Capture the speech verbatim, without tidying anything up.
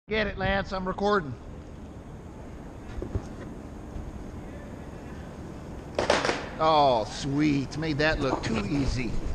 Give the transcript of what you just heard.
Get it, Lance, I'm recording. Oh, sweet. Made that look too easy.